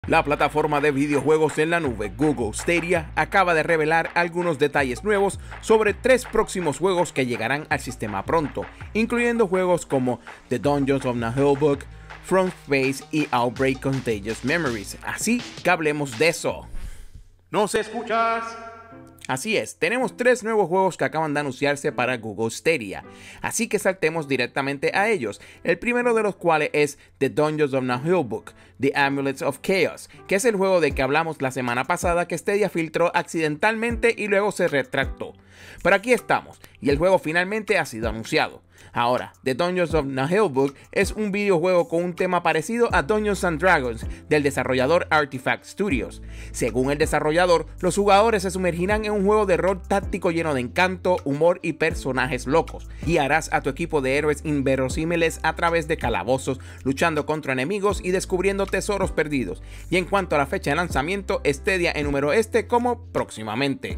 La plataforma de videojuegos en la nube Google Stadia acaba de revelar algunos detalles nuevos sobre 3 próximos juegos que llegarán al sistema pronto, incluyendo juegos como The Dungeons of Nahilbuk, From Space y Outbreak Contagious Memories. Así que hablemos de eso. ¿Nos escuchas? Así es, tenemos 3 nuevos juegos que acaban de anunciarse para Google Stadia, así que saltemos directamente a ellos, el primero de los cuales es The Dungeons of Nahilbuk, The Amulets of Chaos, que es el juego de que hablamos la semana pasada que Stadia filtró accidentalmente y luego se retractó. Pero aquí estamos, y el juego finalmente ha sido anunciado. Ahora, The Dungeons of Nahilbuk es un videojuego con un tema parecido a Dungeons & Dragons del desarrollador Artifact Studios. Según el desarrollador, los jugadores se sumergirán en un juego de rol táctico lleno de encanto, humor y personajes locos. Guiarás a tu equipo de héroes inverosímiles a través de calabozos, luchando contra enemigos y descubriendo tesoros perdidos. Y en cuanto a la fecha de lanzamiento, Stadia enumeró este como próximamente.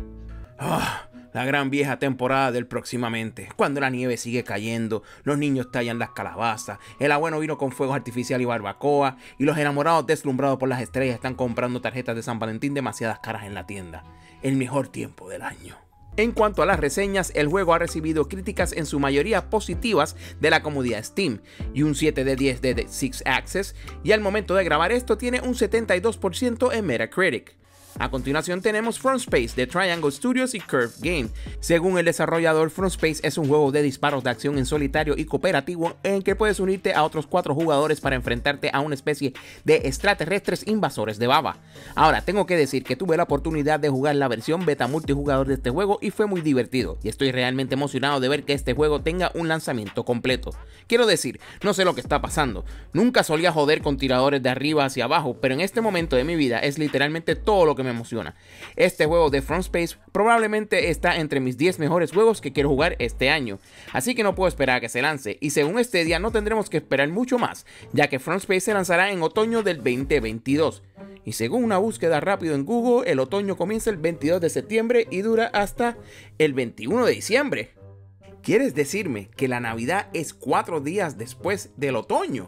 La gran vieja temporada del próximamente, cuando la nieve sigue cayendo, los niños tallan las calabazas, el abuelo vino con fuegos artificiales y barbacoa, y los enamorados deslumbrados por las estrellas están comprando tarjetas de San Valentín demasiadas caras en la tienda. El mejor tiempo del año. En cuanto a las reseñas, el juego ha recibido críticas en su mayoría positivas de la comunidad Steam y un 7 de 10 de Six Axis, y al momento de grabar esto tiene un 72% en Metacritic. A continuación tenemos From Space de Triangle Studios y Curve Game. Según el desarrollador, From Space es un juego de disparos de acción en solitario y cooperativo en el que puedes unirte a otros 4 jugadores para enfrentarte a una especie de extraterrestres invasores de baba. Ahora, tengo que decir que tuve la oportunidad de jugar la versión beta multijugador de este juego y fue muy divertido, y estoy realmente emocionado de ver que este juego tenga un lanzamiento completo. Quiero decir, no sé lo que está pasando, nunca solía joder con tiradores de arriba hacia abajo, pero en este momento de mi vida es literalmente todo lo que me emociona. Este juego de From Space probablemente está entre mis 10 mejores juegos que quiero jugar este año, así que no puedo esperar a que se lance, y según Stadia no tendremos que esperar mucho más, ya que From Space se lanzará en otoño del 2022. Y según una búsqueda rápida en Google, el otoño comienza el 22 de septiembre y dura hasta el 21 de diciembre. ¿Quieres decirme que la Navidad es 4 días después del otoño?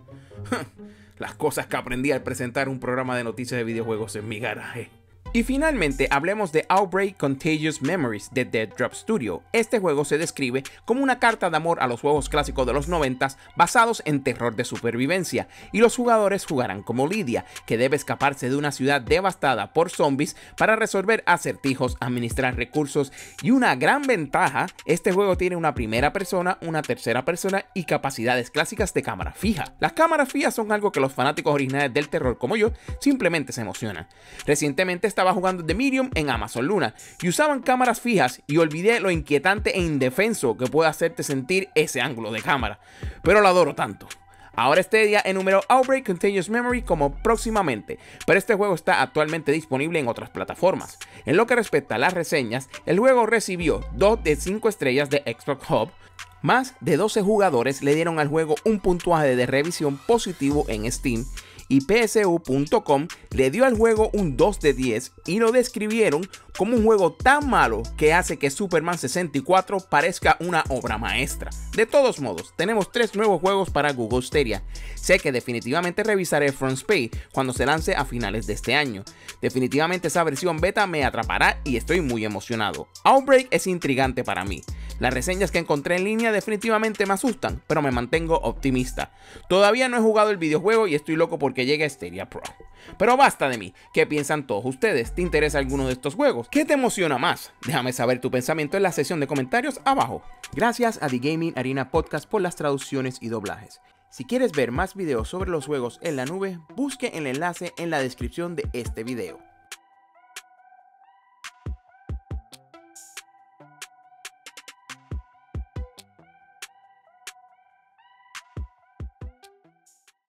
Las cosas que aprendí al presentar un programa de noticias de videojuegos en mi garaje. Y finalmente hablemos de Outbreak Contagious Memories de Dead Drop Studio. Este juego se describe como una carta de amor a los juegos clásicos de los 90s basados en terror de supervivencia, y los jugadores jugarán como Lydia, que debe escaparse de una ciudad devastada por zombies para resolver acertijos, administrar recursos, y una gran ventaja, este juego tiene una primera persona, una tercera persona y capacidades clásicas de cámara fija. Las cámaras fijas son algo que los fanáticos originales del terror como yo simplemente se emocionan. Recientemente estaba jugando The Medium en Amazon Luna y usaban cámaras fijas y olvidé lo inquietante e indefenso que puede hacerte sentir ese ángulo de cámara, pero lo adoro tanto. Ahora Stadia enumeró Outbreak Contagious Memory como próximamente, pero este juego está actualmente disponible en otras plataformas. En lo que respecta a las reseñas, el juego recibió 2 de 5 estrellas de Xbox Hub. Más de 12 jugadores le dieron al juego un puntaje de revisión positivo en Steam, y PSU.com le dio al juego un 2 de 10 y lo describieron como un juego tan malo que hace que Superman 64 parezca una obra maestra. De todos modos, tenemos 3 nuevos juegos para Google Stadia. Sé que definitivamente revisaré From Space cuando se lance a finales de este año. Definitivamente esa versión beta me atrapará y estoy muy emocionado. Outbreak es intrigante para mí. Las reseñas que encontré en línea definitivamente me asustan, pero me mantengo optimista. Todavía no he jugado el videojuego y estoy loco porque llegue a Stadia Pro. Pero basta de mí, ¿qué piensan todos ustedes? ¿Te interesa alguno de estos juegos? ¿Qué te emociona más? Déjame saber tu pensamiento en la sección de comentarios abajo. Gracias a The Gaming Arena Podcast por las traducciones y doblajes. Si quieres ver más videos sobre los juegos en la nube, busque el enlace en la descripción de este video.